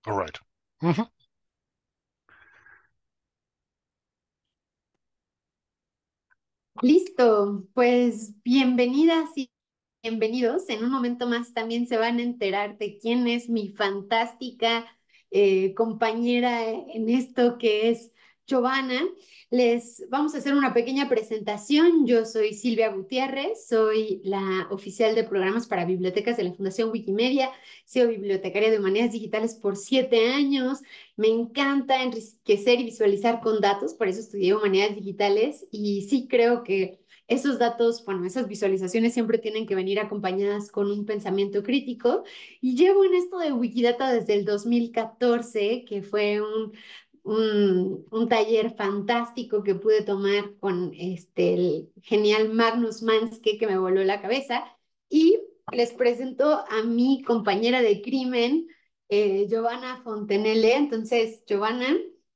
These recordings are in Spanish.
All right. Ujú. Listo, pues bienvenidas y bienvenidos. En un momento más también se van a enterar de quién es mi fantástica compañera en esto que es Giovanna. Les vamos a hacer una pequeña presentación. Yo soy Silvia Gutiérrez, soy la oficial de programas para bibliotecas de la Fundación Wikimedia. He sido bibliotecaria de Humanidades Digitales por 7 años. Me encanta enriquecer y visualizar con datos, por eso estudié Humanidades Digitales y sí creo que esos datos, bueno, esas visualizaciones siempre tienen que venir acompañadas con un pensamiento crítico. Y llevo en esto de Wikidata desde el 2014, que fue un taller fantástico que pude tomar con el genial Magnus Manske que me voló la cabeza. Y les presento a mi compañera de crimen, Giovanna Fontenelle. Entonces, Giovanna,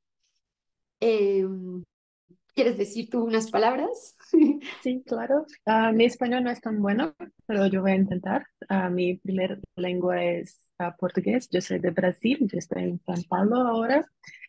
eh, ¿quieres decir tú unas palabras? Sí, claro. Mi español no es tan bueno, pero yo voy a intentar. Mi primer lengua es portugués. Yo soy de Brasil, yo estoy en São Paulo ahora.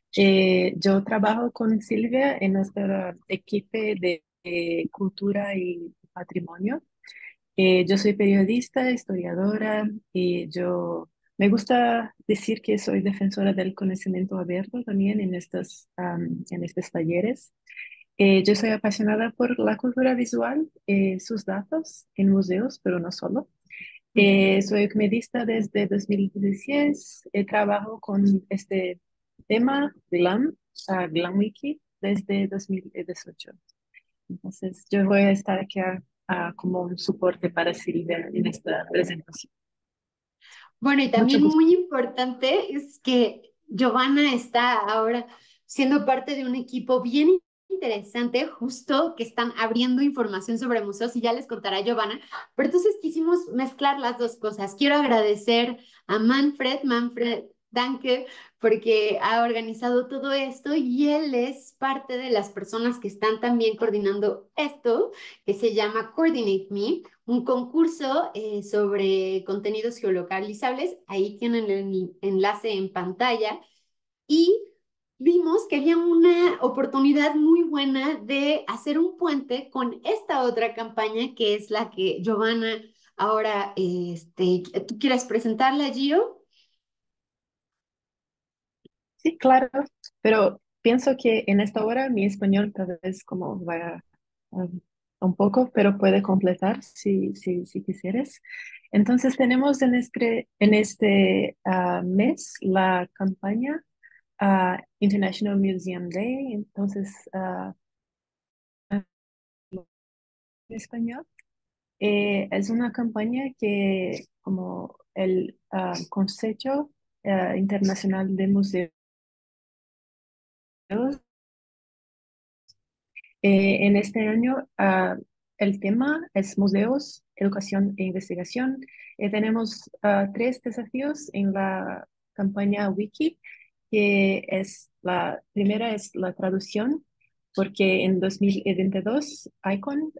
Yo trabajo con Silvia en nuestro equipo de cultura y patrimonio. Yo soy periodista, historiadora y yo me gusta decir que soy defensora del conocimiento abierto también en estos talleres. Yo soy apasionada por la cultura visual, sus datos en museos, pero no solo. Soy medista desde 2016. Trabajo con este tema Glam Wiki, desde 2018. Entonces, yo voy a estar aquí como un soporte para Silvia en esta presentación. Bueno, y Mucho también gusto. muy importante es que Giovanna está ahora siendo parte de un equipo bien interesante, justo que están abriendo información sobre museos y ya les contará Giovanna. Pero entonces quisimos mezclar las dos cosas. Quiero agradecer a Manfred Danke, porque ha organizado todo esto y él es parte de las personas que están también coordinando esto, que se llama Coordinate Me, un concurso sobre contenidos geolocalizables. Ahí tienen el enlace en pantalla y vimos que había una oportunidad muy buena de hacer un puente con esta otra campaña que es la que Giovanna ahora, ¿tú quieres presentarla, Gio? Sí, claro, pero pienso que en esta hora mi español tal vez como vaya un poco, pero puede completar si quisieras. Entonces tenemos en este mes la campaña International Museum Day, entonces en español. Es una campaña que como el Consejo Internacional de Museos en este año, el tema es museos, educación e investigación. Tenemos tres desafíos en la campaña Wiki, que es la primera es la traducción, porque en 2022 ICON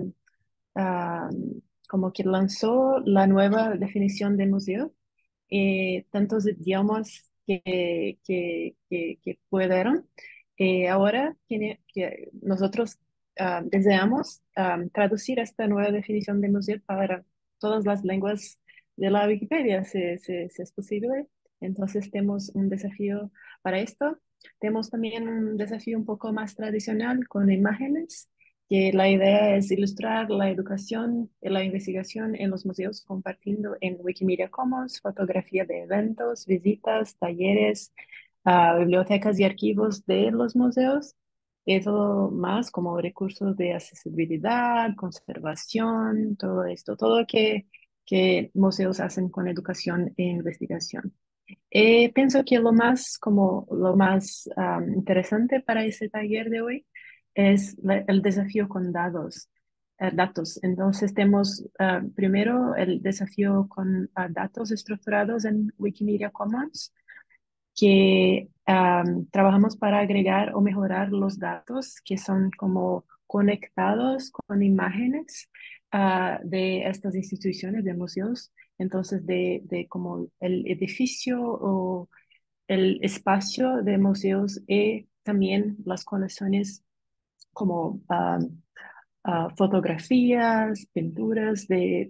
como que lanzó la nueva definición de museo, tantos idiomas que pudieron. Ahora que nosotros deseamos traducir esta nueva definición de museo para todas las lenguas de la Wikipedia, si es posible. Entonces tenemos un desafío para esto. Tenemos también un desafío un poco más tradicional con imágenes, que la idea es ilustrar la educación y la investigación en los museos compartiendo en Wikimedia Commons fotografía de eventos, visitas, talleres, bibliotecas y archivos de los museos, y todo más como recursos de accesibilidad, conservación, todo esto, todo que museos hacen con educación e investigación. Pienso que lo más interesante para ese taller de hoy es el desafío con datos. Entonces tenemos primero el desafío con datos estructurados en Wikimedia Commons, que trabajamos para agregar o mejorar los datos que son como conectados con imágenes de estas instituciones de museos. Entonces, de como el edificio el espacio de museos y también las colecciones como fotografías, pinturas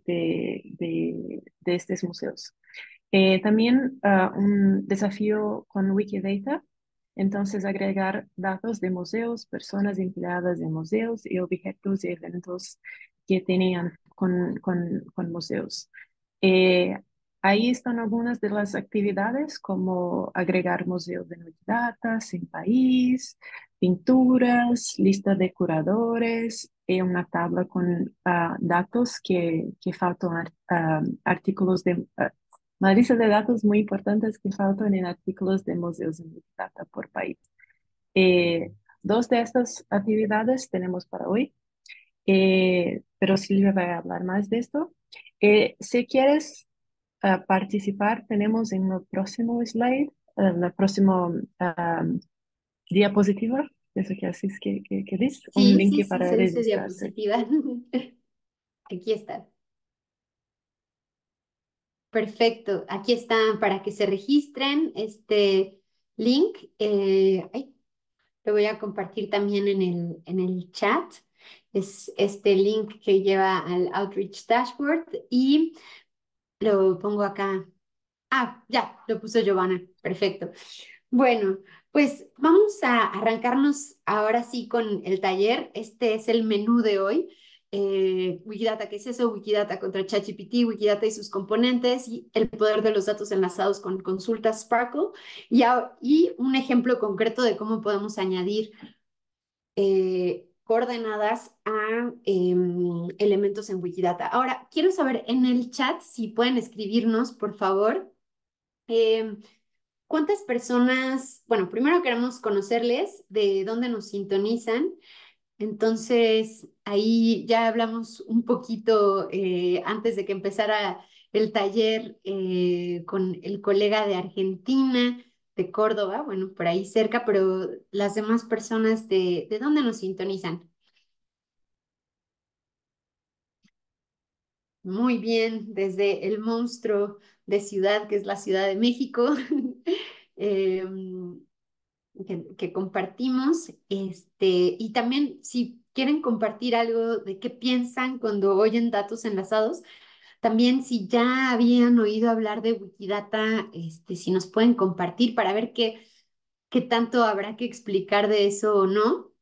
de estos museos. También un desafío con Wikidata, entonces agregar datos de museos, personas empleadas de museos y objetos y eventos que tenían con museos. Eh, Ahí están algunas de las actividades como agregar museos de Wikidata, sin país, pinturas, lista de curadores y una tabla con datos que faltan, artículos de una lista de datos muy importantes que faltan en artículos de museos en Wikidata por país. Eh, Dos de estas actividades tenemos para hoy, pero Silvia va a hablar más de esto. Si quieres participar, tenemos en el próximo slide, la próxima diapositiva, eso que así es que dice, un Sí, sí, link sí, para se dice registrarse. diapositiva. Aquí está. Perfecto. Aquí está para que se registren este link. Ay, lo voy a compartir también en el chat. Es este link que lleva al Outreach Dashboard y lo pongo acá. Ah, ya, lo puso Giovanna. Perfecto. Bueno, pues vamos a arrancarnos ahora sí con el taller. Este es el menú de hoy. Wikidata, ¿qué es eso? Wikidata contra ChatGPT, Wikidata y sus componentes y el poder de los datos enlazados con consultas Sparkle y un ejemplo concreto de cómo podemos añadir coordenadas a elementos en Wikidata. Ahora, quiero saber en el chat si pueden escribirnos, por favor. em, ¿Cuántas personas? Bueno, primero queremos conocerles de dónde nos sintonizan. Entonces, ahí ya hablamos un poquito antes de que empezara el taller con el colega de Argentina, de Córdoba, bueno, por ahí cerca, pero las demás personas de dónde nos sintonizan. Muy bien, desde el monstruo de ciudad, que es la Ciudad de México. Em, que compartimos, y también si quieren compartir algo de qué piensan cuando oyen datos enlazados, también si ya habían oído hablar de Wikidata, si nos pueden compartir para ver qué tanto habrá que explicar de eso o no.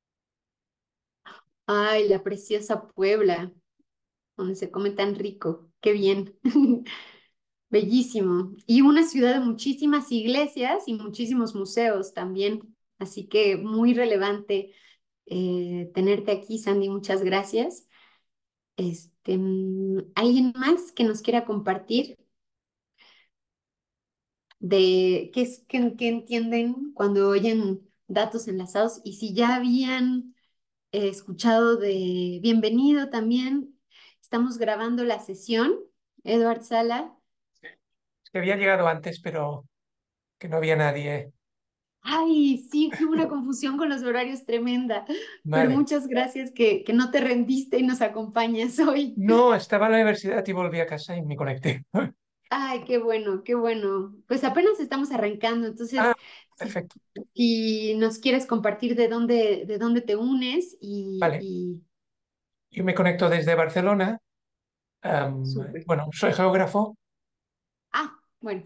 Ay, la preciosa Puebla, donde se come tan rico, qué bien. Bellísimo. Y una ciudad de muchísimas iglesias y muchísimos museos también. Así que muy relevante tenerte aquí, Sandy, muchas gracias. ¿Alguien más que nos quiera compartir de qué entienden cuando oyen datos enlazados? Y si ya habían escuchado de bienvenido también, estamos grabando la sesión, Edward Sala. Es que había llegado antes, pero que no había nadie. Ay, sí, que hubo una confusión con los horarios tremenda, pero Vale. muchas gracias que no te rendiste y nos acompañas hoy. No, estaba en la universidad y volví a casa y me conecté. Ay, qué bueno, qué bueno. Pues apenas estamos arrancando, Ah, entonces, si, perfecto. si nos quieres compartir de dónde te unes Vale. y Yo me conecto desde Barcelona. súper. Bueno, soy geógrafo. Ah, bueno.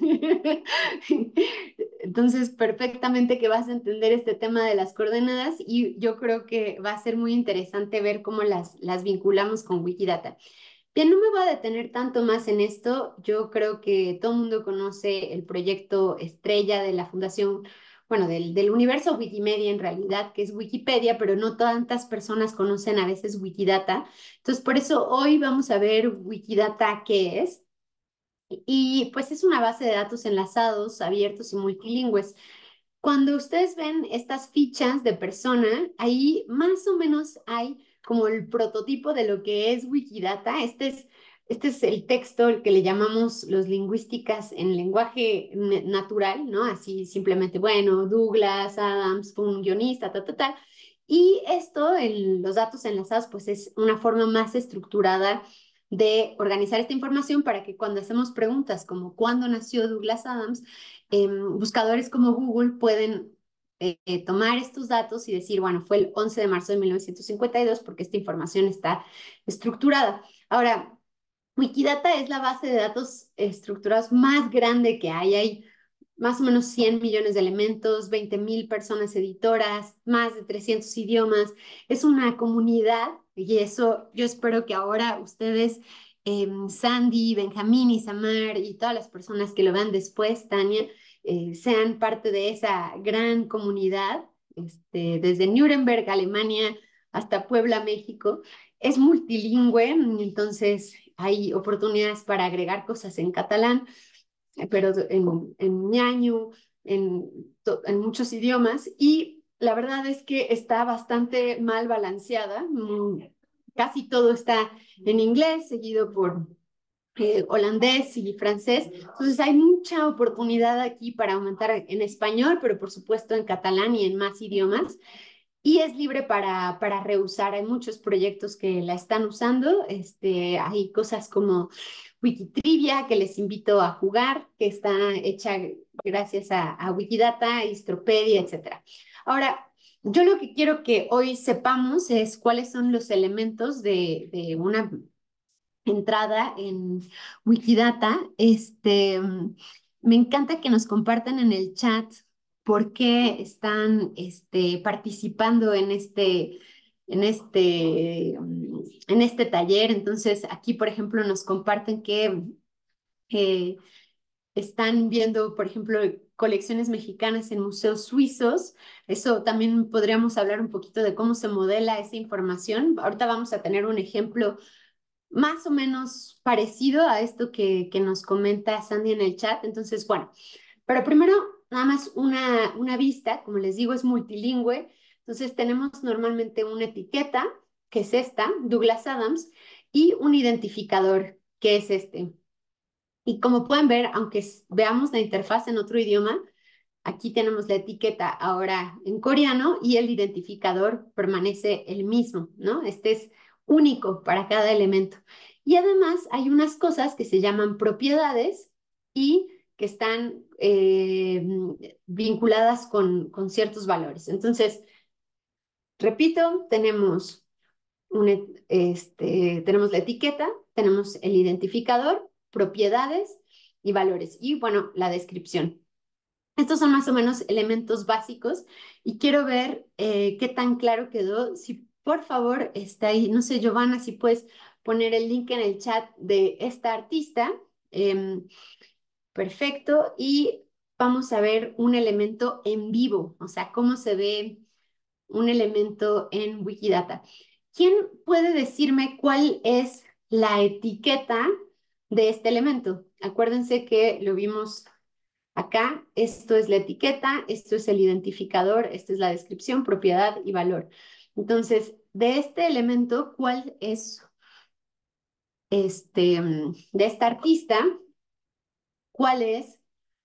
Entonces, perfectamente que vas a entender este tema de las coordenadas y yo creo que va a ser muy interesante ver cómo las vinculamos con Wikidata. Bien, no me voy a detener tanto más en esto. Yo creo que todo el mundo conoce el proyecto estrella de la Fundación, bueno, del universo Wikimedia en realidad, que es Wikipedia, pero no tantas personas conocen a veces Wikidata. Entonces, por eso hoy vamos a ver Wikidata qué es. Y pues es una base de datos enlazados, abiertos y multilingües. Cuando ustedes ven estas fichas de persona, ahí más o menos hay como el prototipo de lo que es Wikidata. Este es el texto, el que le llamamos los lingüísticas en lenguaje natural, ¿no? Así simplemente, bueno, Douglas, Adams, fue un guionista, tal, tal, tal. Y esto, los datos enlazados, pues es una forma más estructurada de organizar esta información para que cuando hacemos preguntas como ¿cuándo nació Douglas Adams? Buscadores como Google pueden tomar estos datos y decir, bueno, fue el 11 de marzo de 1952 porque esta información está estructurada. Ahora, Wikidata es la base de datos estructurados más grande que hay. Hay más o menos 100 millones de elementos, 20,000 personas editoras, más de 300 idiomas. Es una comunidad y eso yo espero que ahora ustedes, Sandy, Benjamín, Isamar y todas las personas que lo vean después, Tania, sean parte de esa gran comunidad, desde Nuremberg, Alemania, hasta Puebla, México. Es multilingüe, entonces hay oportunidades para agregar cosas en catalán, pero en ñañu, en muchos idiomas, y la verdad es que está bastante mal balanceada. Casi todo está en inglés, seguido por holandés y francés. Entonces hay mucha oportunidad aquí para aumentar en español, pero por supuesto en catalán y en más idiomas. Y es libre para reusar. Hay muchos proyectos que la están usando. Hay cosas como Wikitrivia, que les invito a jugar, que está hecha gracias a Wikidata, Istropedia, etcétera. Ahora, yo lo que quiero que hoy sepamos es cuáles son los elementos de una entrada en Wikidata. Me encanta que nos compartan en el chat por qué están participando en este taller. Entonces, aquí, por ejemplo, nos comparten que eh, están viendo, por ejemplo, colecciones mexicanas en museos suizos. Eso también podríamos hablar un poquito de cómo se modela esa información. Ahorita vamos a tener un ejemplo más o menos parecido a esto que nos comenta Sandy en el chat. Entonces, bueno, pero primero, nada más una vista, como les digo, es multilingüe. Entonces, tenemos normalmente una etiqueta, que es esta, Douglas Adams, y un identificador, que es este. Y como pueden ver, aunque veamos la interfaz en otro idioma, aquí tenemos la etiqueta ahora en coreano y el identificador permanece el mismo, ¿no? Este es único para cada elemento. Y además hay unas cosas que se llaman propiedades y que están vinculadas con ciertos valores. Entonces, repito, tenemos la etiqueta, tenemos el identificador, propiedades y valores. Y bueno, la descripción. Estos son más o menos elementos básicos y quiero ver qué tan claro quedó. Si por favor está ahí, no sé, Giovanna, si puedes poner el link en el chat de esta artista. Perfecto. Y vamos a ver un elemento en vivo, o sea, cómo se ve un elemento en Wikidata. ¿Quién puede decirme cuál es la etiqueta de este elemento? Acuérdense que lo vimos acá. Esto es la etiqueta, esto es el identificador, esta es la descripción, propiedad y valor. Entonces, de este elemento, ¿cuál es de esta artista? ¿Cuál es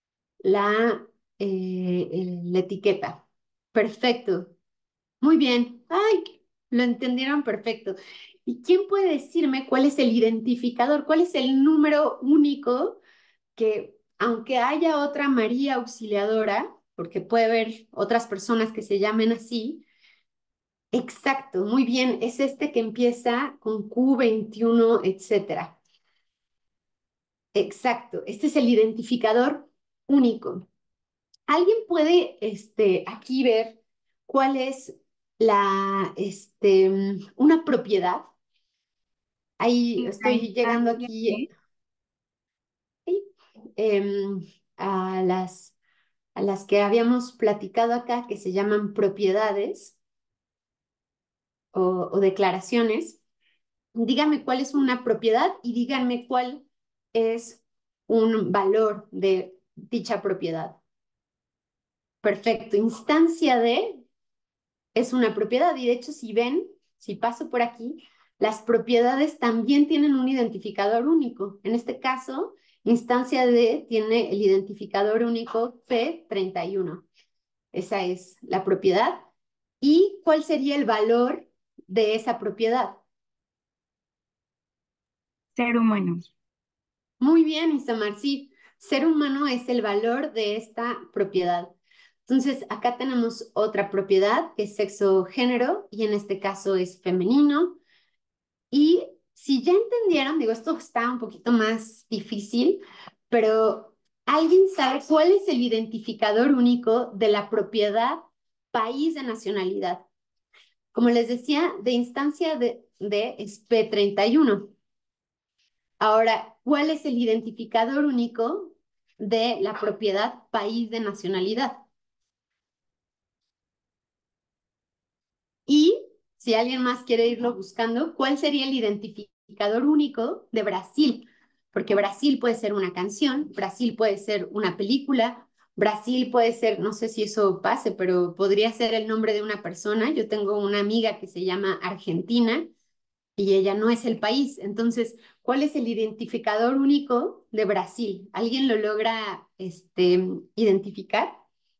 la etiqueta? Perfecto. Muy bien. Ay, lo entendieron perfecto. ¿Y quién puede decirme cuál es el identificador? ¿Cuál es el número único que, aunque haya otra María Auxiliadora, porque puede haber otras personas que se llamen así? Exacto, muy bien, es este que empieza con Q21, etcétera. Exacto, este es el identificador único. ¿Alguien puede aquí ver cuál es una propiedad? Ahí Sí, estoy llegando aquí aquí. ¿sí? em, a las que habíamos platicado acá, que se llaman propiedades o declaraciones. Díganme cuál es una propiedad y díganme cuál es un valor de dicha propiedad. Perfecto. Instancia de es una propiedad y de hecho si ven, si paso por aquí, las propiedades también tienen un identificador único. En este caso, instancia de tiene el identificador único P31. Esa es la propiedad. ¿Y cuál sería el valor de esa propiedad? Ser humano. Muy bien, Isamar, sí, ser humano es el valor de esta propiedad. Entonces, acá tenemos otra propiedad que es sexo-género y en este caso es femenino. Y si ya entendieron, digo, esto está un poquito más difícil, pero ¿alguien sabe cuál es el identificador único de la propiedad país de nacionalidad? Como les decía, de instancia de es P31. Ahora, ¿cuál es el identificador único de la propiedad país de nacionalidad? Y si alguien más quiere irlo buscando, ¿cuál sería el identificador único de Brasil? Porque Brasil puede ser una canción, Brasil puede ser una película, Brasil puede ser, no sé si eso pase, pero podría ser el nombre de una persona. Yo tengo una amiga que se llama Argentina y ella no es el país. Entonces, ¿cuál es el identificador único de Brasil? ¿Alguien lo logra identificar?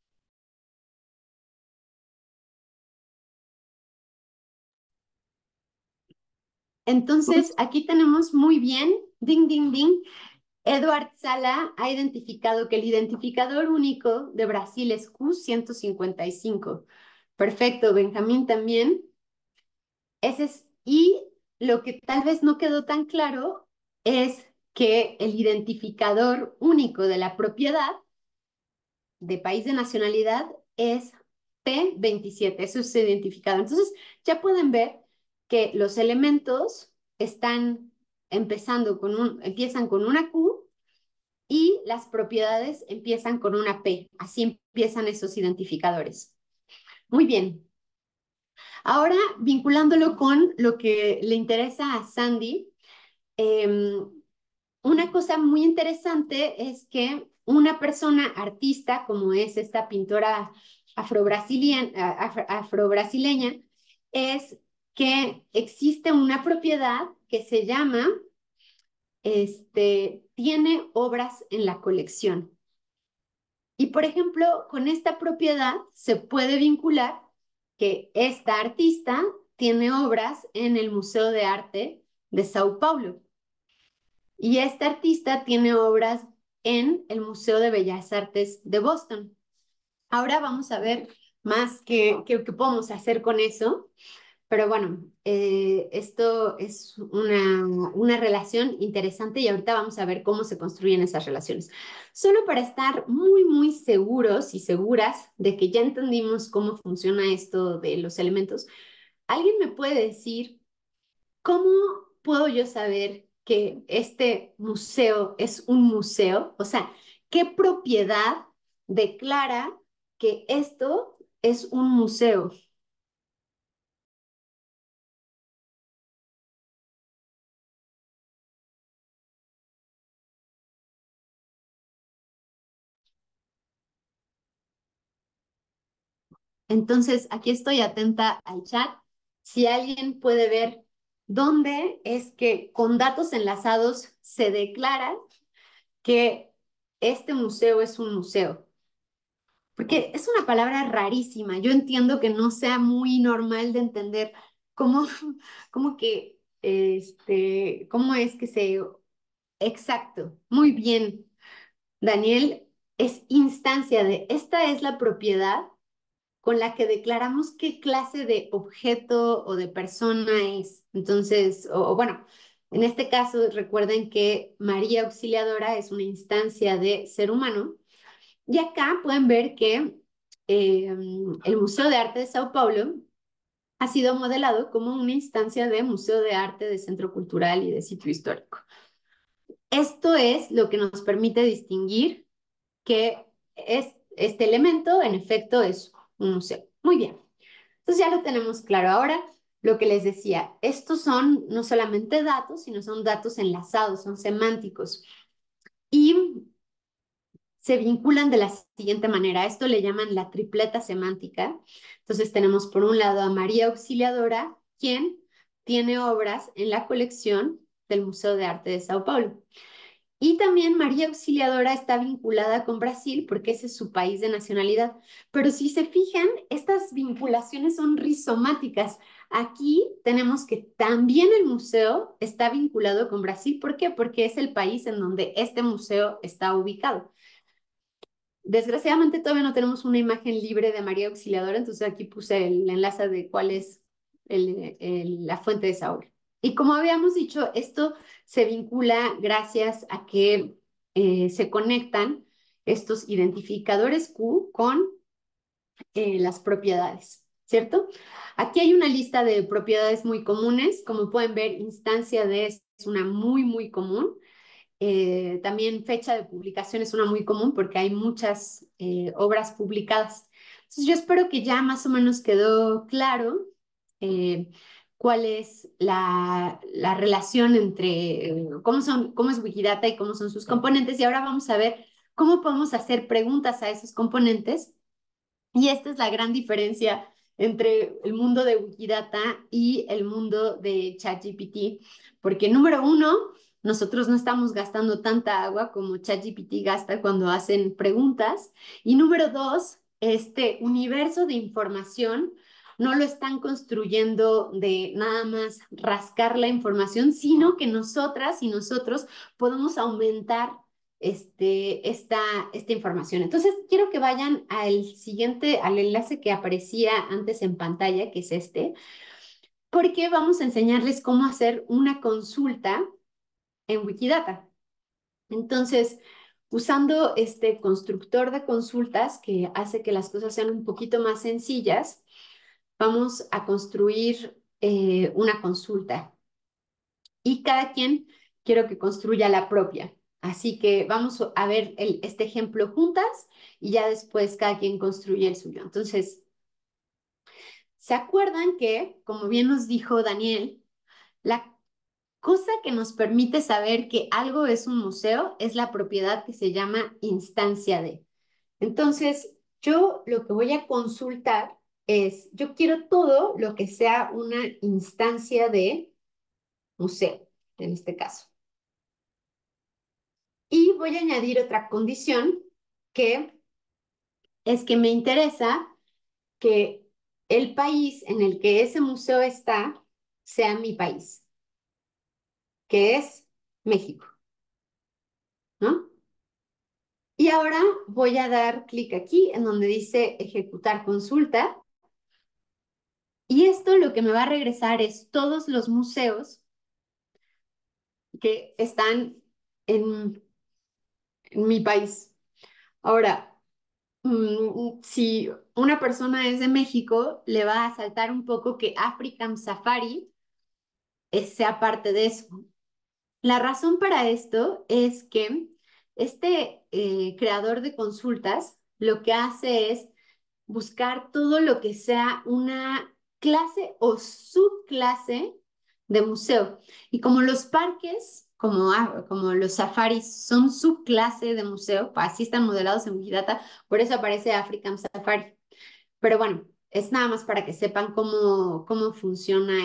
Entonces, aquí tenemos muy bien, ding, ding, ding. Edward Sala ha identificado que el identificador único de Brasil es Q155. Perfecto, Benjamín también. Ese es, y lo que tal vez no quedó tan claro es que el identificador único de la propiedad de país de nacionalidad es P27, eso es identificado. Entonces, ya pueden ver que los elementos están empiezan con una Q y las propiedades empiezan con una P. Así empiezan esos identificadores. Muy bien. Ahora, vinculándolo con lo que le interesa a Sandy, una cosa muy interesante es que una persona artista, como es esta pintora afrobrasileña, es que existe una propiedad que se llama, tiene obras en la colección. Y, por ejemplo, con esta propiedad se puede vincular que esta artista tiene obras en el Museo de Arte de Sao Paulo. Y esta artista tiene obras en el Museo de Bellas Artes de Boston. Ahora vamos a ver más qué podemos hacer con eso. Pero bueno, esto es una relación interesante y ahorita vamos a ver cómo se construyen esas relaciones. Solo para estar muy, muy seguros y seguras de que ya entendimos cómo funciona esto de los elementos, ¿alguien me puede decir cómo puedo yo saber que este museo es un museo? O sea, ¿qué propiedad declara que esto es un museo? Entonces, aquí estoy atenta al chat. Si alguien puede ver dónde es que con datos enlazados se declara que este museo es un museo. Porque es una palabra rarísima. Yo entiendo que no sea muy normal de entender cómo, cómo que, cómo es que se... Exacto, muy bien. Daniel, es instancia de, esta es la propiedad con la que declaramos qué clase de objeto o de persona es. Entonces, o bueno, en este caso recuerden que María Auxiliadora es una instancia de ser humano. Y acá pueden ver que el Museo de Arte de Sao Paulo ha sido modelado como una instancia de Museo de Arte, de Centro Cultural y de Sitio Histórico. Esto es lo que nos permite distinguir que este elemento, en efecto, es un museo. Muy bien. Entonces ya lo tenemos claro. Ahora, lo que les decía, estos son no solamente datos, sino son datos enlazados, son semánticos. Y se vinculan de la siguiente manera. Esto le llaman la tripleta semántica. Entonces tenemos por un lado a María Auxiliadora, quien tiene obras en la colección del Museo de Arte de Sao Paulo. Y también María Auxiliadora está vinculada con Brasil porque ese es su país de nacionalidad. Pero si se fijan, estas vinculaciones son rizomáticas. Aquí tenemos que también el museo está vinculado con Brasil. ¿Por qué? Porque es el país en donde este museo está ubicado. Desgraciadamente todavía no tenemos una imagen libre de María Auxiliadora, entonces aquí puse el enlace de cuál es la fuente de Saúl. Y como habíamos dicho, esto se vincula gracias a que se conectan estos identificadores Q con las propiedades, ¿cierto? Aquí hay una lista de propiedades muy comunes. Como pueden ver, instancia de es una muy común. También fecha de publicación es una muy común porque hay muchas obras publicadas. Entonces yo espero que ya más o menos quedó claro eh, cuál es la relación entre cómo es Wikidata y cómo son sus componentes. Y ahora vamos a ver cómo podemos hacer preguntas a esos componentes. Y esta es la gran diferencia entre el mundo de Wikidata y el mundo de ChatGPT, porque número uno, nosotros no estamos gastando tanta agua como ChatGPT gasta cuando hacen preguntas, y número dos, este universo de información no lo están construyendo de nada más rascar la información, sino que nosotras y nosotros podemos aumentar esta información. Entonces, quiero que vayan al enlace que aparecía antes en pantalla, que es este, porque vamos a enseñarles cómo hacer una consulta en Wikidata. Entonces, usando este constructor de consultas que hace que las cosas sean un poquito más sencillas, vamos a construir una consulta y cada quien quiero que construya la propia. Así que vamos a ver este ejemplo juntas y ya después cada quien construye el suyo. Entonces, ¿se acuerdan que, como bien nos dijo Daniel, la cosa que nos permite saber que algo es un museo es la propiedad que se llama instancia de? Entonces, yo lo que voy a consultar es, yo quiero todo lo que sea una instancia de museo, en este caso. Y voy a añadir otra condición que es que me interesa que el país en el que ese museo está sea mi país, que es México, ¿no? Y ahora voy a dar clic aquí en donde dice ejecutar consulta. Y esto lo que me va a regresar es todos los museos que están en mi país. Ahora, si una persona es de México, le va a saltar un poco que African Safari sea parte de eso. La razón para esto es que este creador de consultas lo que hace es buscar todo lo que sea una clase o subclase de museo. Y como los parques, como los safaris son subclase de museo, así están modelados en Wikidata, por eso aparece African Safari. Pero bueno, es nada más para que sepan cómo funciona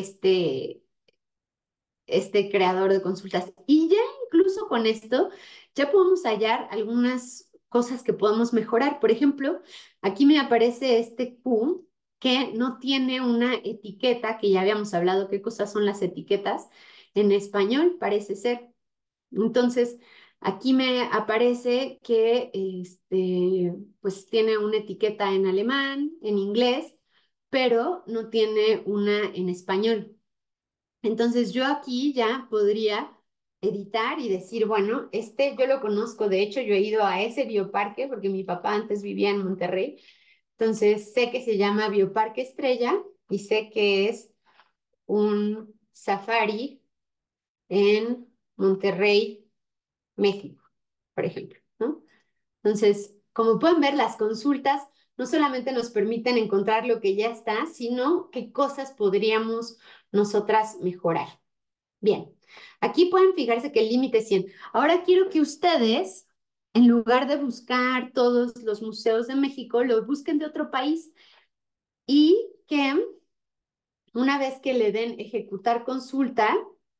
este creador de consultas. Y ya incluso con esto, ya podemos hallar algunas cosas que podemos mejorar. Por ejemplo, aquí me aparece este Q que no tiene una etiqueta, que ya habíamos hablado qué cosas son las etiquetas en español, parece ser. Entonces, aquí me aparece que pues tiene una etiqueta en alemán, en inglés, pero no tiene una en español. Entonces yo aquí ya podría editar y decir, bueno, yo lo conozco, de hecho yo he ido a ese bioparque porque mi papá antes vivía en Monterrey, entonces sé que se llama Bioparque Estrella y sé que es un safari en Monterrey, México, por ejemplo, ¿no? Entonces, como pueden ver, las consultas no solamente nos permiten encontrar lo que ya está, sino qué cosas podríamos nosotras mejorar. Bien, aquí pueden fijarse que el límite es 100. Ahora quiero que ustedes, en lugar de buscar todos los museos de México, lo busquen de otro país y que una vez que le den ejecutar consulta,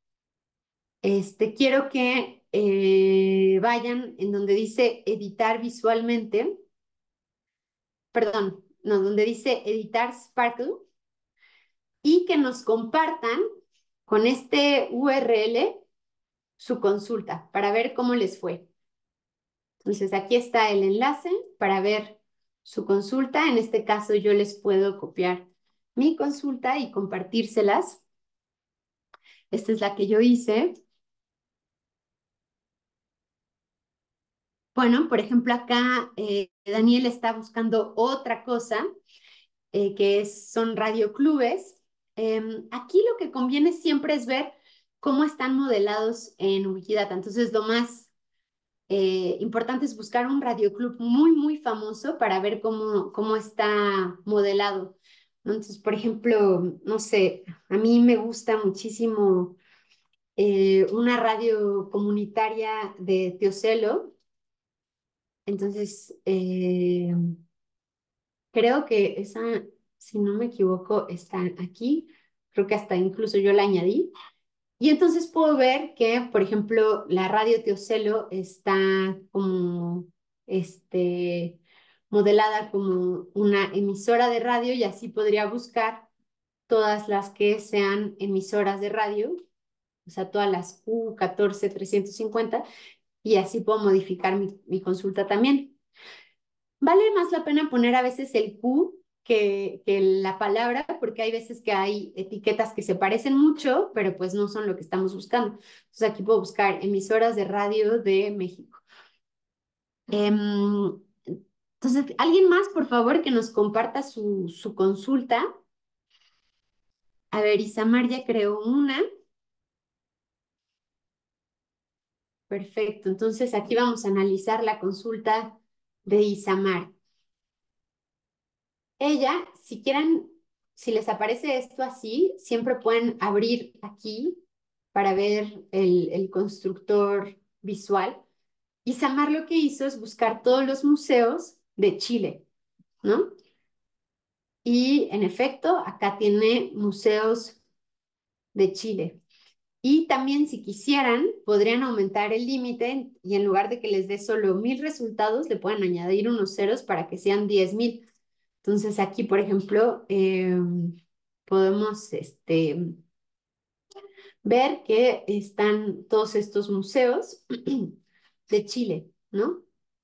quiero que vayan en donde dice editar visualmente, perdón, no, donde dice editar Sparkle y que nos compartan con este URL su consulta para ver cómo les fue. Entonces, aquí está el enlace para ver su consulta. En este caso, yo les puedo copiar mi consulta y compartírselas. Esta es la que yo hice. Bueno, por ejemplo, acá Daniel está buscando otra cosa, son radioclubes. Aquí lo que conviene siempre es ver cómo están modelados en Wikidata. Entonces, lo más importante es buscar un radioclub muy, muy famoso para ver cómo está modelado, ¿no? Entonces, por ejemplo, no sé, a mí me gusta muchísimo una radio comunitaria de Teocelo. Entonces, creo que esa, si no me equivoco, está aquí. Creo que hasta incluso yo la añadí. Y entonces puedo ver que, por ejemplo, la radio Teocelo está como modelada como una emisora de radio y así podría buscar todas las que sean emisoras de radio, o sea, todas las Q14350 y así puedo modificar mi consulta también. Vale más la pena poner a veces el Q que la palabra, porque hay veces que hay etiquetas que se parecen mucho, pero pues no son lo que estamos buscando. Entonces aquí puedo buscar emisoras de radio de México. Entonces, ¿alguien más, por favor, que nos comparta su consulta? A ver, Isamar ya creó una. Perfecto. Entonces aquí vamos a analizar la consulta de Isamar. Ella, si quieren, si les aparece esto así, siempre pueden abrir aquí para ver el constructor visual. Y Samar lo que hizo es buscar todos los museos de Chile, ¿no? Y en efecto, acá tiene museos de Chile. Y también si quisieran, podrían aumentar el límite y en lugar de que les dé solo 1000 resultados, le pueden añadir unos ceros para que sean 10,000. Entonces aquí, por ejemplo, podemos ver que están todos estos museos de Chile, ¿no?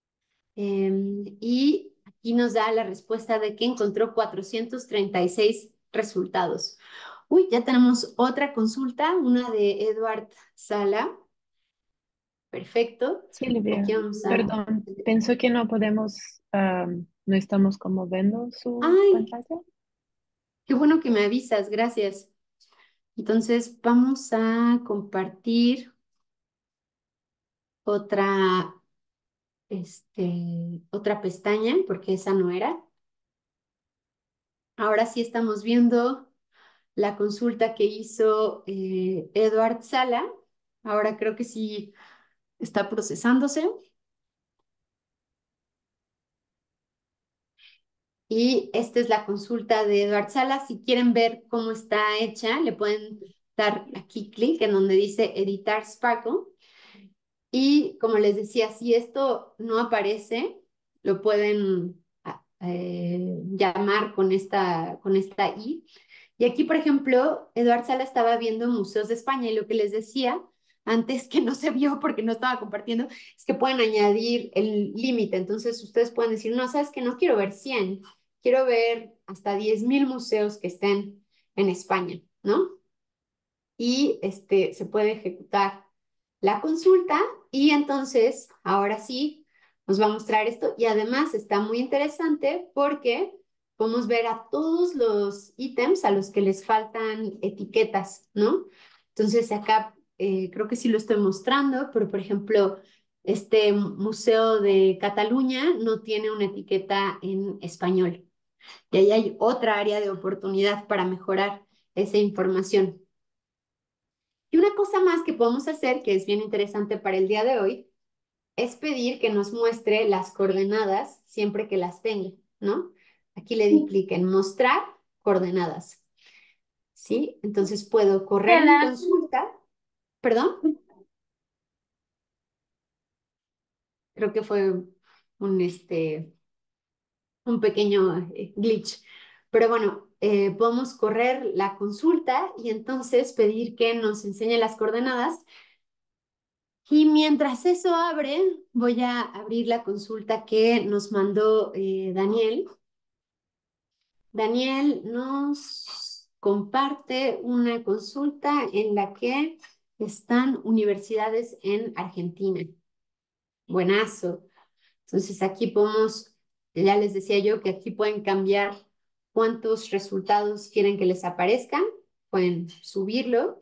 Y aquí nos da la respuesta de que encontró 436 resultados. Uy, ya tenemos otra consulta, una de Edward Sala. Perfecto. Silvia, Aquí vamos a... perdón, pienso que no podemos, no estamos como viendo su Ay, pantalla. qué bueno que me avisas, gracias. Entonces vamos a compartir otra, otra pestaña, porque esa no era. Ahora sí estamos viendo la consulta que hizo Edward Sala. Ahora creo que sí está procesándose. Y esta es la consulta de Edward Sala. Si quieren ver cómo está hecha, le pueden dar aquí clic en donde dice editar Sparkle. Y como les decía, si esto no aparece, lo pueden llamar con esta I. Y aquí, por ejemplo, Eduard Sala estaba viendo museos de España y lo que les decía antes que no se vio porque no estaba compartiendo, es que pueden añadir el límite. Entonces ustedes pueden decir, no, sabes que no quiero ver 100, quiero ver hasta 10,000 museos que estén en España, ¿no? Y se puede ejecutar la consulta y entonces, ahora sí, nos va a mostrar esto y además está muy interesante porque podemos ver a todos los ítems a los que les faltan etiquetas, ¿no? Entonces acá creo que sí lo estoy mostrando, pero por ejemplo, este Museo de Cataluña no tiene una etiqueta en español y ahí hay otra área de oportunidad para mejorar esa información. Y una cosa más que podemos hacer, que es bien interesante para el día de hoy, es pedir que nos muestre las coordenadas siempre que las tenga, ¿no? Aquí le di clic en mostrar coordenadas, ¿sí? Entonces puedo correr mi Hola, consulta, perdón, creo que fue un, un pequeño glitch, pero bueno, podemos correr la consulta y entonces pedir que nos enseñe las coordenadas. Y mientras eso abre, voy a abrir la consulta que nos mandó Daniel. Daniel nos comparte una consulta en la que están universidades en Argentina. Buenazo. Entonces aquí podemos, ya les decía yo que aquí pueden cambiar cuántos resultados quieren que les aparezcan. Pueden subirlo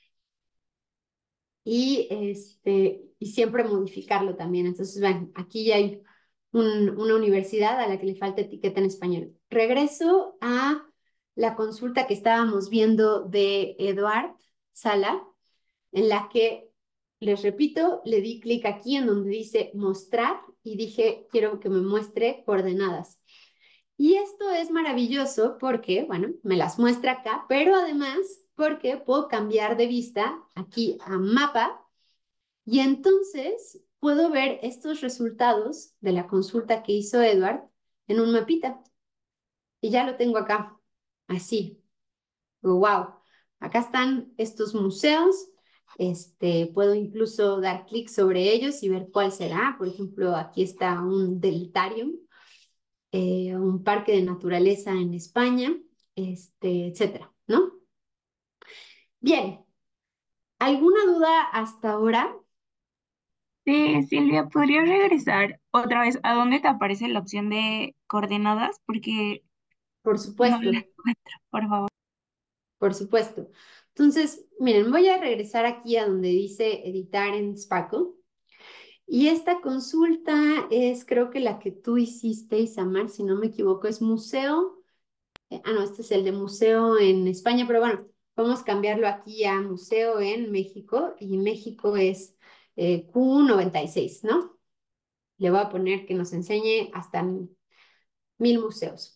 y siempre modificarlo también. Entonces, ven, aquí ya hay una universidad a la que le falta etiqueta en español. Regreso a la consulta que estábamos viendo de Eduard Sala, en la que, les repito, le di clic aquí en donde dice mostrar y dije, quiero que me muestre coordenadas. Y esto es maravilloso porque, bueno, me las muestra acá, pero además porque puedo cambiar de vista aquí a mapa y entonces puedo ver estos resultados de la consulta que hizo Edward en un mapita. Y ya lo tengo acá, así. Wow. Acá están estos museos. Puedo incluso dar clic sobre ellos y ver cuál será. Por ejemplo, aquí está un deltarium, un parque de naturaleza en España, etcétera, ¿no? Bien, ¿alguna duda hasta ahora? Sí, Silvia, ¿podrías regresar otra vez a dónde te aparece la opción de coordenadas? Porque Por no la supuesto. encuentro, por favor. Por supuesto. Entonces, miren, voy a regresar aquí a donde dice editar en Sparkle. Y esta consulta es, creo que la que tú hiciste, Isamar, si no me equivoco, es museo. No, este es el de museo en España, pero bueno, vamos a cambiarlo aquí a museo en México. Y México es Q96, ¿no? Le voy a poner que nos enseñe hasta 1000 museos.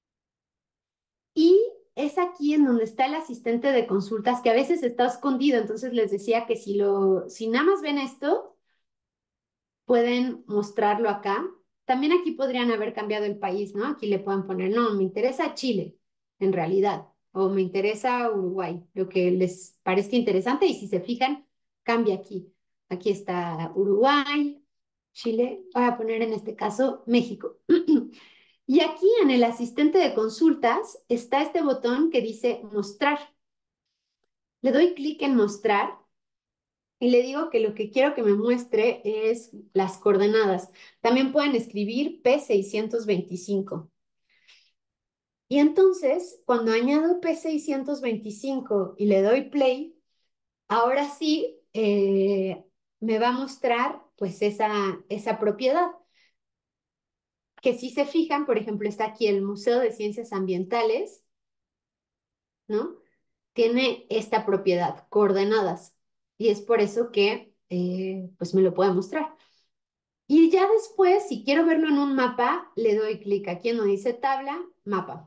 Y es aquí en donde está el asistente de consultas, que a veces está escondido. Entonces les decía que si nada más ven esto, pueden mostrarlo acá. También aquí podrían haber cambiado el país, ¿no? Aquí le pueden poner, no, me interesa Chile, en realidad, o me interesa Uruguay, lo que les parezca interesante. Y si se fijan, cambia aquí. Aquí está Uruguay, Chile, voy a poner en este caso México. Y aquí en el asistente de consultas está este botón que dice mostrar. Le doy clic en mostrar y le digo que lo que quiero que me muestre es las coordenadas. También pueden escribir P625. Y entonces, cuando añado P625 y le doy play, ahora sí me va a mostrar pues esa propiedad. Que si se fijan, por ejemplo, está aquí el Museo de Ciencias Ambientales, ¿no? Tiene esta propiedad, coordenadas, y es por eso que pues me lo puede mostrar. Y ya después, si quiero verlo en un mapa, le doy clic aquí en donde dice tabla, mapa.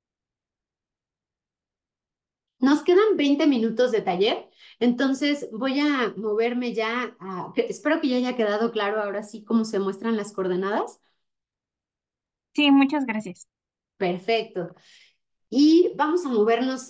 Nos quedan 20 minutos de taller, entonces voy a moverme ya espero que ya haya quedado claro ahora sí cómo se muestran las coordenadas. Sí, muchas gracias. Perfecto. Y vamos a movernos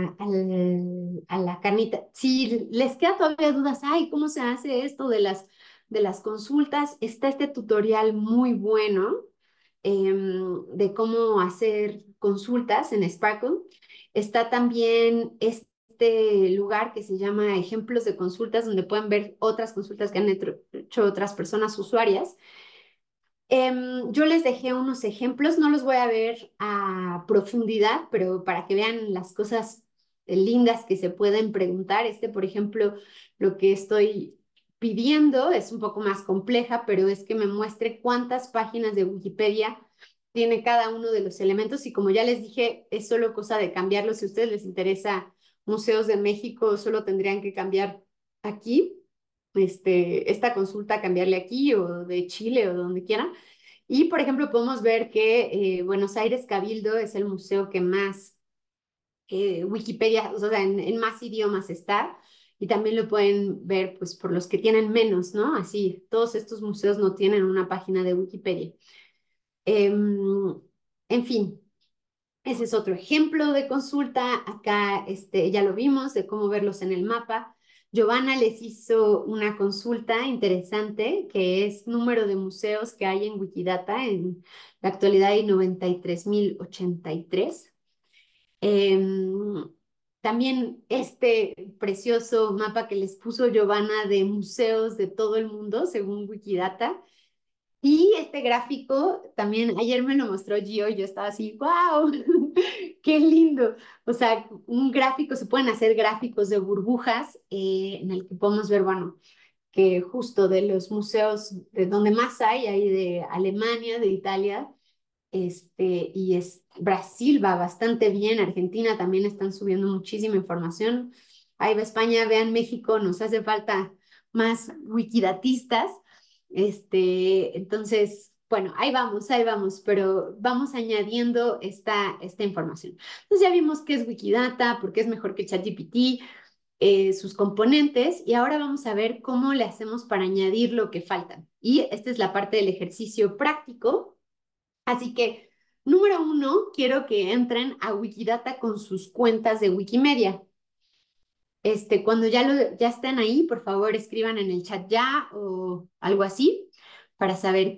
a la carnita. Si les queda todavía dudas, ay, ¿cómo se hace esto de las consultas? Está este tutorial muy bueno de cómo hacer consultas en Sparkle. Está también este lugar que se llama Ejemplos de Consultas, donde pueden ver otras consultas que han hecho otras personas usuarias. Yo les dejé unos ejemplos, no los voy a ver a profundidad, pero para que vean las cosas lindas que se pueden preguntar. Por ejemplo, lo que estoy pidiendo es un poco más compleja, pero es que me muestre cuántas páginas de Wikipedia tiene cada uno de los elementos y como ya les dije, es solo cosa de cambiarlo. Si a ustedes les interesa museos de México, solo tendrían que cambiar aquí esta consulta, cambiarle aquí o de Chile o donde quieran. Y, por ejemplo, podemos ver que Buenos Aires Cabildo es el museo que más Wikipedia, o sea, en más idiomas está. Y también lo pueden ver, pues, por los que tienen menos, ¿no? Así, todos estos museos no tienen una página de Wikipedia. En fin, Ese es otro ejemplo de consulta. Acá ya lo vimos de cómo verlos en el mapa. Giovanna les hizo una consulta interesante que es número de museos que hay en Wikidata. En la actualidad hay 93.083. También este precioso mapa que les puso Giovanna de museos de todo el mundo según Wikidata. Y este gráfico también ayer me lo mostró Gio y yo estaba así, wow, qué lindo. O sea, un gráfico, se pueden hacer gráficos de burbujas en el que podemos ver, bueno, que justo de los museos de donde más hay de Alemania, de Italia, y Brasil va bastante bien, Argentina también están subiendo muchísima información. Ahí va España, vean México, nos hace falta más wikidatistas. Entonces, bueno, ahí vamos, pero vamos añadiendo esta información. Entonces ya vimos qué es Wikidata, por qué es mejor que ChatGPT, sus componentes, y ahora vamos a ver cómo le hacemos para añadir lo que falta. Y esta es la parte del ejercicio práctico. Así que, número uno, quiero que entren a Wikidata con sus cuentas de Wikimedia. Cuando ya estén ahí, por favor, escriban en el chat ya o algo así para saber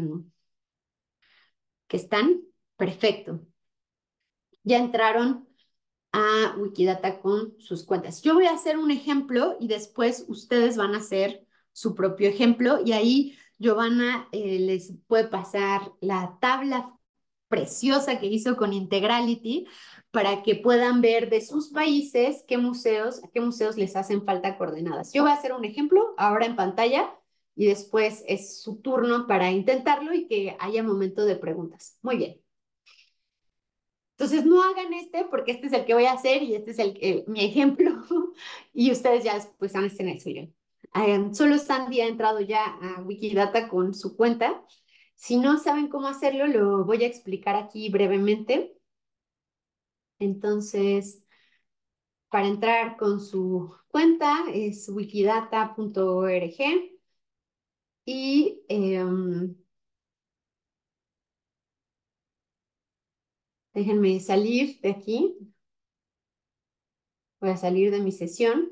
que están. Perfecto. Ya entraron a Wikidata con sus cuentas. Yo voy a hacer un ejemplo y después ustedes van a hacer su propio ejemplo y ahí Giovanna les puede pasar la tabla preciosa que hizo con Integrality para que puedan ver de sus países a qué museos les hacen falta coordenadas. Yo voy a hacer un ejemplo ahora en pantalla y después es su turno para intentarlo y que haya momento de preguntas. Muy bien. Entonces no hagan porque este es el que voy a hacer y este es mi ejemplo y ustedes ya pues van a tener el suyo. Solo Sandy ha entrado ya a Wikidata con su cuenta. Si no saben cómo hacerlo, lo voy a explicar aquí brevemente. Entonces, para entrar con su cuenta es wikidata.org y déjenme salir de aquí. Voy a salir de mi sesión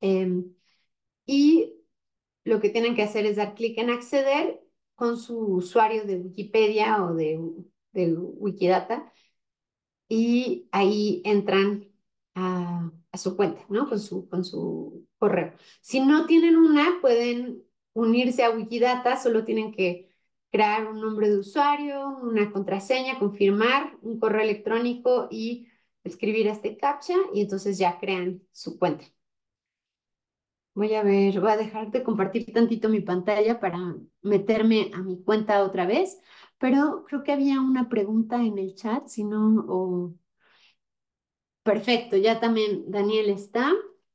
y lo que tienen que hacer es dar clic en acceder con su usuario de Wikipedia o de Wikidata y ahí entran a su cuenta, ¿no? Con su correo. Si no tienen una, pueden unirse a Wikidata, solo tienen que crear un nombre de usuario, una contraseña, confirmar un correo electrónico y escribir este captcha y entonces ya crean su cuenta. Voy a ver, voy a dejar de compartir tantito mi pantalla para meterme a mi cuenta otra vez, pero creo que había una pregunta en el chat, si no, Perfecto, ya también Daniel está.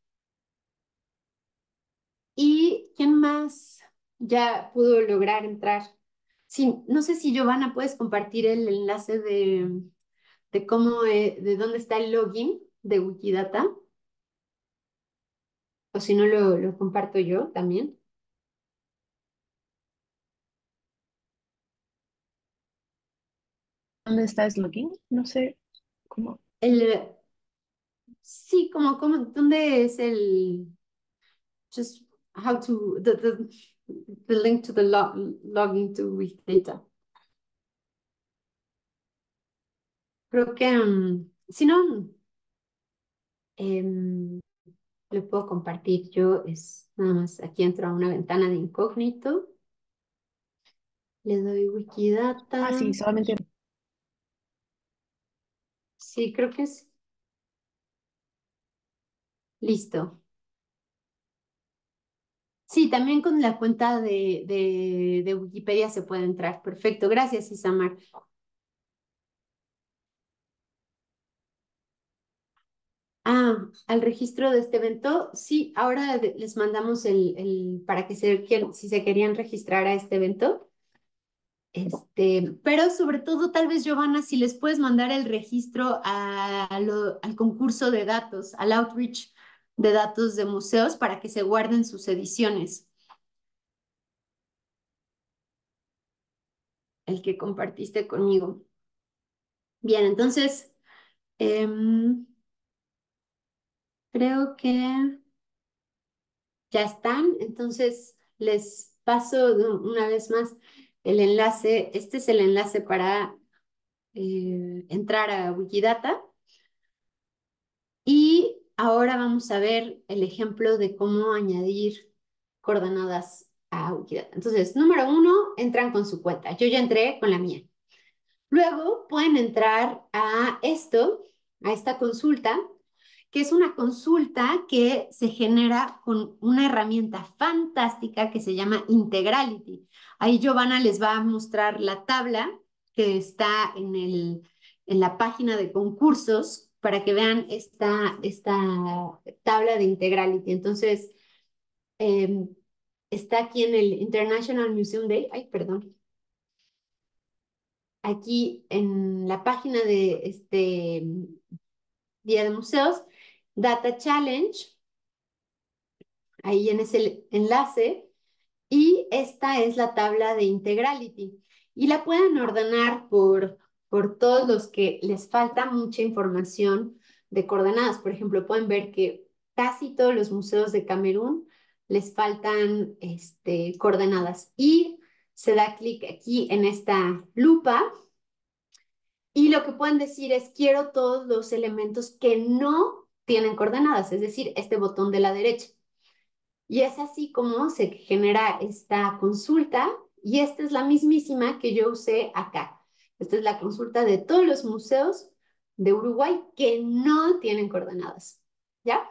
¿Y quién más ya pudo lograr entrar? Sí, no sé si Giovanna puedes compartir el enlace de de dónde está el login de Wikidata, o si no lo comparto yo también. ¿Dónde está el login? No sé cómo. El, sí, ¿dónde es just how to, the link to the login to Wikidata? Creo que, si no, em, lo puedo compartir yo, es nada más, aquí entro a una ventana de incógnito, le doy Ah, Wikidata, sí, solamente. sí, creo que es listo. Sí, también con la cuenta de Wikipedia se puede entrar. Perfecto, gracias, Isamar. Al registro de este evento, sí, ahora les mandamos para que si se querían registrar a este evento. Pero sobre todo, tal vez, Giovanna, si les puedes mandar el registro al concurso de datos, al outreach de datos de museos para que se guarden sus ediciones. El que compartiste conmigo. Bien, entonces, Em, creo que ya están, entonces les paso una vez más el enlace. Este es el enlace para entrar a Wikidata. Y ahora vamos a ver el ejemplo de cómo añadir coordenadas a Wikidata. Entonces, número 1, entran con su cuenta. Yo ya entré con la mía. Luego pueden entrar a esto, a esta consulta, que es una consulta que se genera con una herramienta fantástica que se llama Integrality. Ahí Giovanna les va a mostrar la tabla que está en la página de concursos para que vean esta tabla de Integrality. Entonces, eh, está aquí en el International Museum Day. Ay, perdón. Aquí en la página de este Día de Museos, Data Challenge, ahí en ese enlace, y esta es la tabla de Integrality. Y la pueden ordenar por todos los que les falta mucha información de coordenadas. Por ejemplo, pueden ver que casi todos los museos de Camerún les faltan coordenadas. Y se da clic aquí en esta lupa y lo que pueden decir es, quiero todos los elementos que no tienen coordenadas, es decir, este botón de la derecha. Y es así como se genera esta consulta y esta es la mismísima que yo usé acá. Esta es la consulta de todos los museos de Uruguay que no tienen coordenadas. ¿Ya?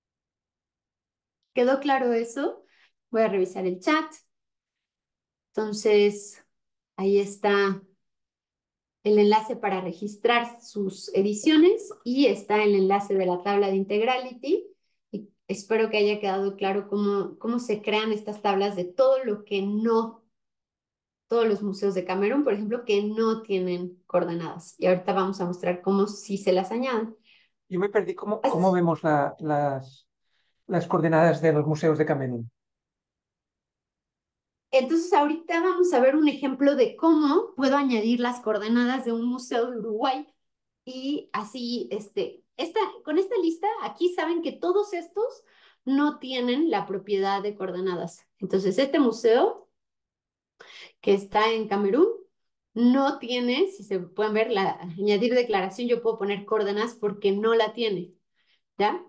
¿Quedó claro eso? Voy a revisar el chat. Entonces, ahí está el enlace para registrar sus ediciones y está el enlace de la tabla de Integrality. Y espero que haya quedado claro cómo se crean estas tablas de todo lo que no, todos los museos de Camerún, por ejemplo, que no tienen coordenadas. Y ahorita vamos a mostrar cómo sí se las añaden. Yo me perdí. ¿Cómo vemos las coordenadas de los museos de Camerún? Entonces, ahorita vamos a ver un ejemplo de cómo puedo añadir las coordenadas de un museo de Uruguay. Y así, con esta lista, aquí saben que todos estos no tienen la propiedad de coordenadas. Entonces, este museo que está en Camerún no tiene, si se pueden ver, añadir declaración, yo puedo poner coordenadas porque no la tiene, ¿ya?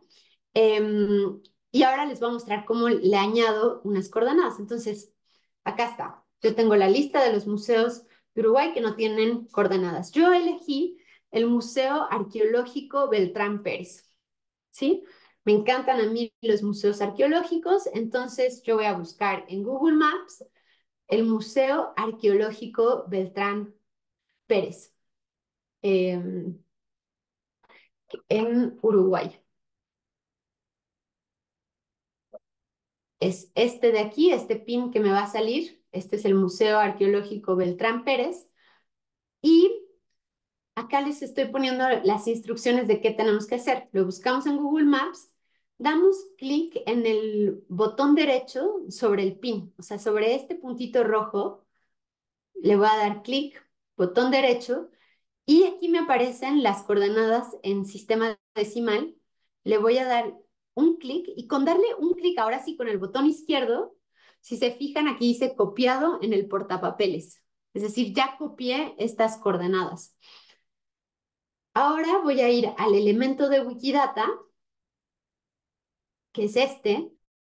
Y ahora les voy a mostrar cómo le añado unas coordenadas. Entonces, acá está. Yo tengo la lista de los museos de Uruguay que no tienen coordenadas. Yo elegí el Museo Arqueológico Beltrán Pérez, ¿sí? Me encantan a mí los museos arqueológicos, entonces yo voy a buscar en Google Maps el Museo Arqueológico Beltrán Pérez en Uruguay. Es este de aquí, este pin que me va a salir. Este es el Museo Arqueológico Beltrán Pérez. Y acá les estoy poniendo las instrucciones de qué tenemos que hacer. Lo buscamos en Google Maps, damos clic en el botón derecho sobre el pin, o sea, sobre este puntito rojo, le voy a dar clic, botón derecho, y aquí me aparecen las coordenadas en sistema decimal. Le voy a dar un clic y con darle un clic, ahora sí con el botón izquierdo, si se fijan aquí dice copiado en el portapapeles. Es decir, ya copié estas coordenadas. Ahora voy a ir al elemento de Wikidata, que es este,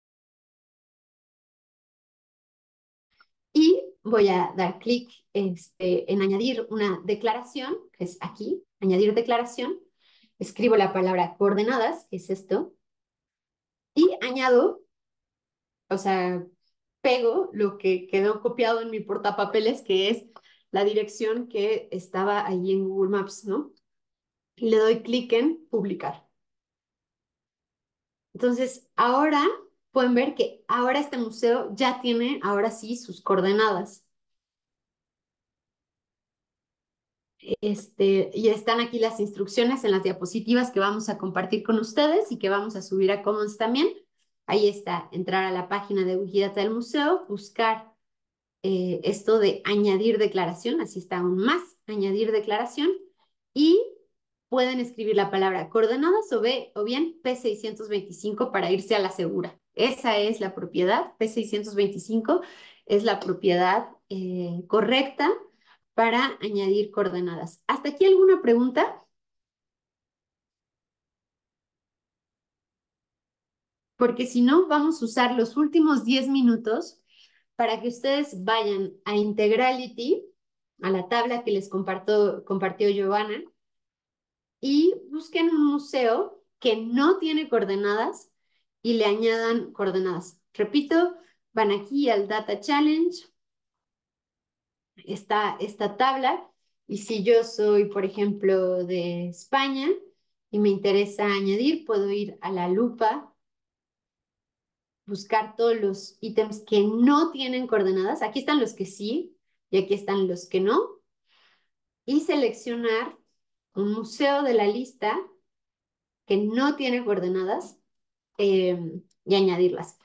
y voy a dar clic en añadir una declaración, que es aquí, añadir declaración. Escribo la palabra coordenadas, que es esto, y añado, o sea, pego lo que quedó copiado en mi portapapeles, que es la dirección que estaba ahí en Google Maps, ¿no? Y le doy clic en publicar. Entonces, ahora pueden ver que ahora este museo ya tiene, ahora sí, sus coordenadas. Y están aquí las instrucciones en las diapositivas que vamos a compartir con ustedes y que vamos a subir a Commons también. Ahí está, entrar a la página de Wikidata del museo, buscar esto de añadir declaración, así está aún más, añadir declaración, y pueden escribir la palabra coordenadas o bien P625 para irse a la segura. Esa es la propiedad, P625 es la propiedad correcta para añadir coordenadas. ¿Hasta aquí alguna pregunta? Porque si no, vamos a usar los últimos 10 minutos para que ustedes vayan a Integrality, a la tabla que les compartió Giovanna, y busquen un museo que no tiene coordenadas y le añadan coordenadas. Repito, van aquí al Data Challenge, está esta tabla, y si yo soy, por ejemplo, de España y me interesa añadir, puedo ir a la lupa, buscar todos los ítems que no tienen coordenadas. Aquí están los que sí y aquí están los que no. Y seleccionar un museo de la lista que no tiene coordenadas y añadirlas.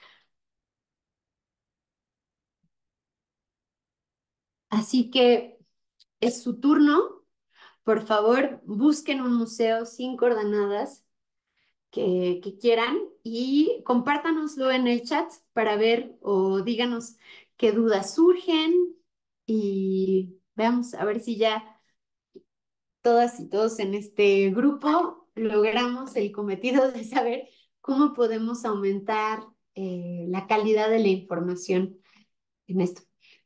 Así que es su turno. Por favor, busquen un museo sin coordenadas que quieran y compártanoslo en el chat para ver o díganos qué dudas surgen y veamos a ver si ya todas y todos en este grupo logramos el cometido de saber cómo podemos aumentar la calidad de la información en esto.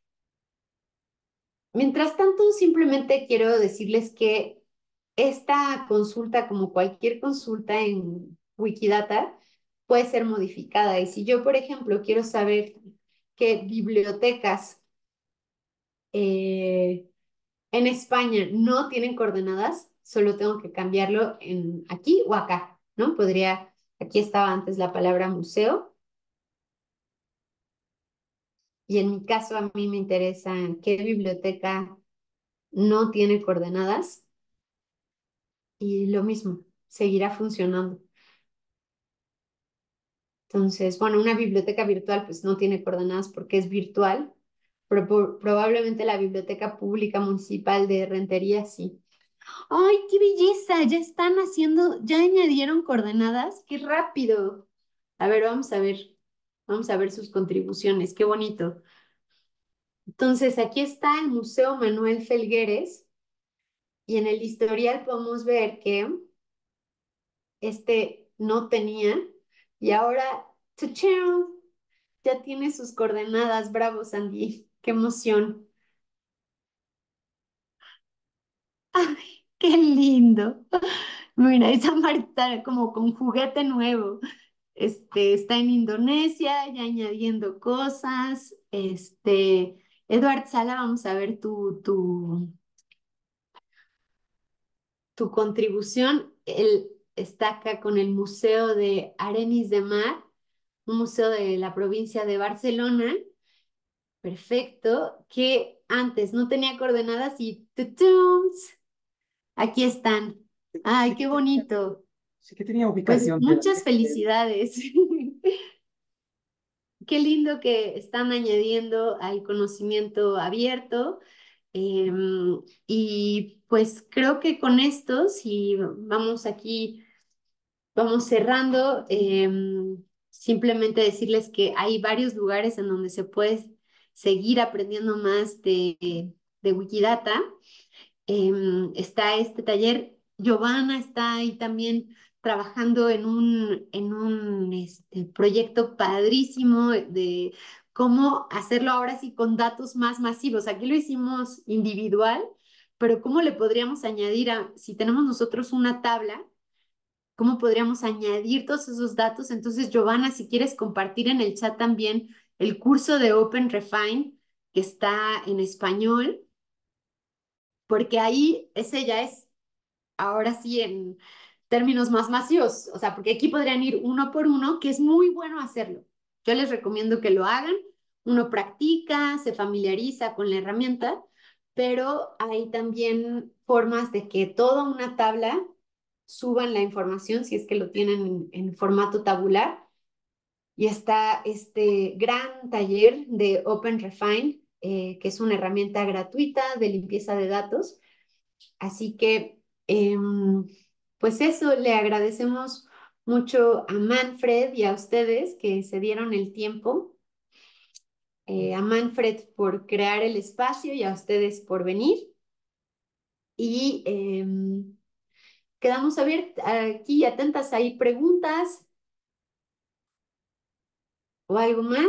Mientras tanto, simplemente quiero decirles que esta consulta, como cualquier consulta en Wikidata, puede ser modificada. Y si yo, por ejemplo, quiero saber qué bibliotecas en España no tienen coordenadas, solo tengo que cambiarlo en aquí o acá, ¿no? Aquí estaba antes la palabra museo, y en mi caso a mí me interesa qué biblioteca no tiene coordenadas, y lo mismo, seguirá funcionando. Entonces, bueno, una biblioteca virtual pues no tiene coordenadas porque es virtual, pero probablemente la biblioteca pública municipal de Rentería sí. ¡Ay, qué belleza! Ya están haciendo, ya añadieron coordenadas. ¡Qué rápido! A ver, vamos a ver sus contribuciones. ¡Qué bonito! Entonces, aquí está el Museo Manuel Felgueres y en el historial podemos ver que este no tenía y ahora ¡tachán! Ya tiene sus coordenadas. Bravo, Sandy. ¡Qué emoción! ¡Ay, qué lindo! Mira, esa Marta como con juguete nuevo. Está en Indonesia, ya añadiendo cosas. Edward Sala, vamos a ver tu contribución. Él está acá con el Museo de Arenis de Mar, un museo de la provincia de Barcelona. Perfecto, que antes no tenía coordenadas y ¡tutums! Aquí están. Ay, Sí qué que tenía, bonito. sí que tenía Pues ubicación muchas felicidades. Qué lindo que están añadiendo al conocimiento abierto. Y pues creo que con esto, si vamos aquí, vamos cerrando, simplemente decirles que hay varios lugares en donde se puede seguir aprendiendo más de Wikidata. Está este taller. Giovanna está ahí también trabajando en un proyecto padrísimo de cómo hacerlo ahora sí con datos más masivos. Aquí lo hicimos individual, pero ¿cómo le podríamos añadir si tenemos nosotros una tabla, cómo podríamos añadir todos esos datos? Entonces, Giovanna, si quieres compartir en el chat también el curso de Open Refine que está en español, porque ahí ese ya es ahora sí en términos más masivos, o sea, porque aquí podrían ir uno por uno, que es muy bueno hacerlo. Yo les recomiendo que lo hagan, uno practica, se familiariza con la herramienta, pero hay también formas de que toda una tabla suban la información si es que lo tienen en formato tabular. Y está este gran taller de Open Refine, que es una herramienta gratuita de limpieza de datos. Así que pues eso, le agradecemos mucho a Manfred y a ustedes que se dieron el tiempo, a Manfred por crear el espacio y a ustedes por venir. Y quedamos aquí atentas. ¿Hay preguntas o algo más?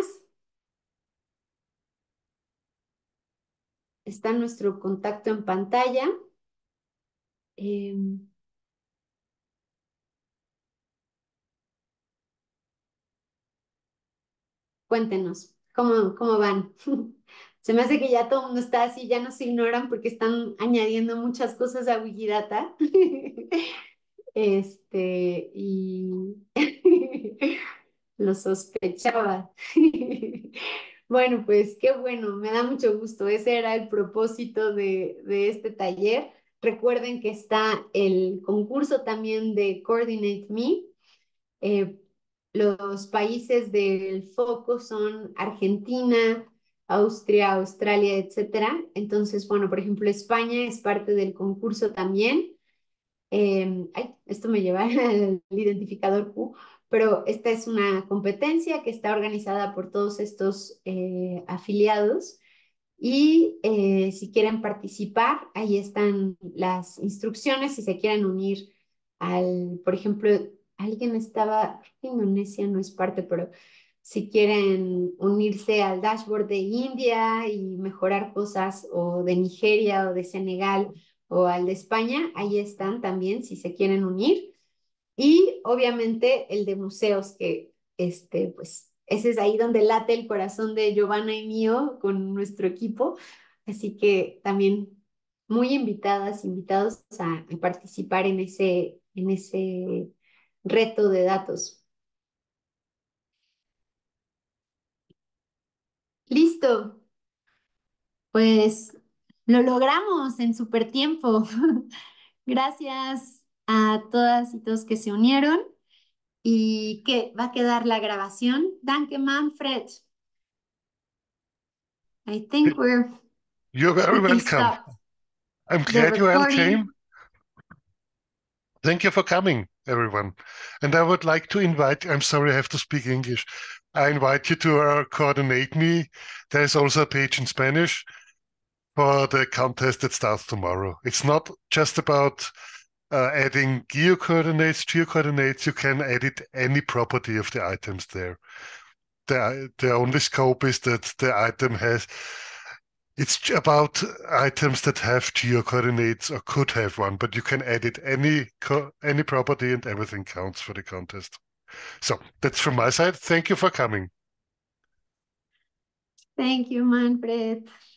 Está nuestro contacto en pantalla. Em, Cuéntenos, ¿cómo van? Se me hace que ya todo el mundo está así, ya nos ignoran porque están añadiendo muchas cosas a Wikidata. Y lo sospechaba. Bueno, pues qué bueno, me da mucho gusto. Ese era el propósito de este taller. Recuerden que está el concurso también de Coordinate Me. Eh, los países del foco son Argentina, Austria, Australia, etcétera. Entonces, bueno, por ejemplo, España es parte del concurso también. Esto me lleva al identificador Q, pero esta es una competencia que está organizada por todos estos afiliados y si quieren participar, ahí están las instrucciones si se quieren unir por ejemplo, alguien estaba, creo que Indonesia no es parte, pero si quieren unirse al dashboard de India y mejorar cosas, o de Nigeria o de Senegal o al de España, ahí están también si se quieren unir. Y obviamente el de museos, que pues ese es ahí donde late el corazón de Giovanna y mío con nuestro equipo. Así que también muy invitadas, invitados a participar en ese reto de datos. Listo, pues lo logramos en súper tiempo. Gracias a todas y todos que se unieron. ¿Y qué? ¿Va a quedar la grabación? Danke, Manfred. I think You're very we can welcome. stop I'm the glad you all recording. came. Thank you for coming, everyone. And I would like to invite, I'm sorry, I have to speak English. I invite you to Coordinate Me. There's also a page in Spanish for the contest that starts tomorrow. It's not just about adding geocoordinates. You can edit any property of the items there. The only scope is that the item has, it's about items that have geocoordinates or could have one, but you can edit any property and everything counts for the contest. So that's from my side. Thank you for coming. Thank you, Manfred.